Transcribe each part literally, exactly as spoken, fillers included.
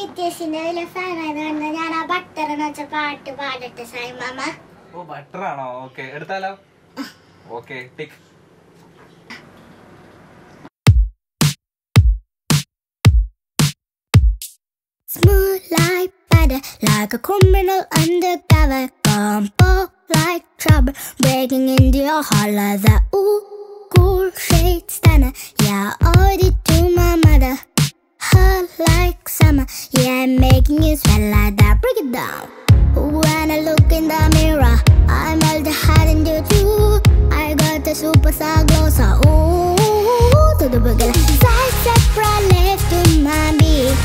B T S ന്റെ വലിയ ഫാനായതുകൊണ്ട് ഞാൻ ആ ബട്ടർ എന്ന് വെച്ച പാട്ട് പാടട്ടെ സായി മാമ. ഓ ബട്ടർ ആണോ? ഓക്കെ എടുത്താലോ? Okay tick. Smooth like butter, like a criminal undercover. Combo like trouble, breaking into your heart like that. Ooh, cool shade stunner. Yeah, I owed it to my mother. Hot like summer, yeah, I'm making you sweat like that. Break it down. When I look in the mirror, I melt the heart into two. I got the superstar glow, so ooh, to the boogie. Side separate left to my beat.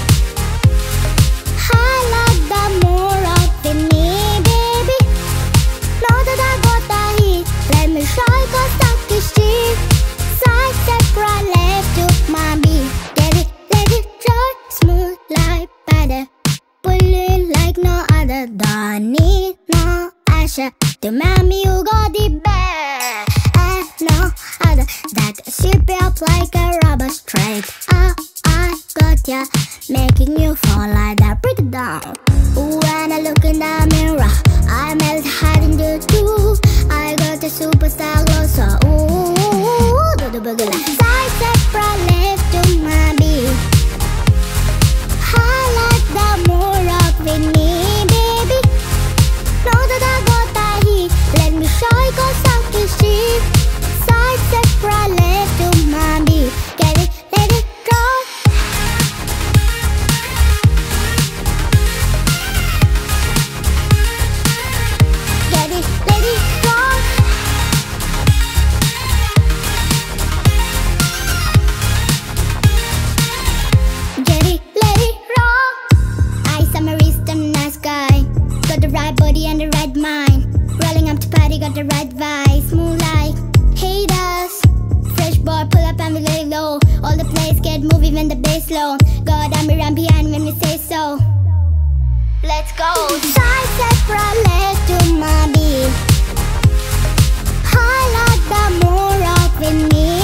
I like the more of in me, baby. Know that I got the heat. Let me show you cause stuck is cheap. Side separate left to my beat. Get it, let it draw. Smooth like butter. Pulling like no other. Don't need no Asher. To mommy you got the best. And no other. That sweep you up like a rubber straight up. I got ya, making you fall like that. Break it down. When I look in the mirror, I melt hard into two. I got the superstar glow, so ooh, do the boogie like side separate left to my beat. I like the more of with me, baby. Know that I got the heat. Let me show you cause stuck is cheap. Side separate left to my beat. Get it, let it go. And the right mind, rolling up to party, got the right vibe. Smooth like haters. Fresh boy, pull up and we lay low. All the plays get moving when the bass low. God, I'm around behind when we say so. Let's go. Side separate left to my beat. I like the more of in me.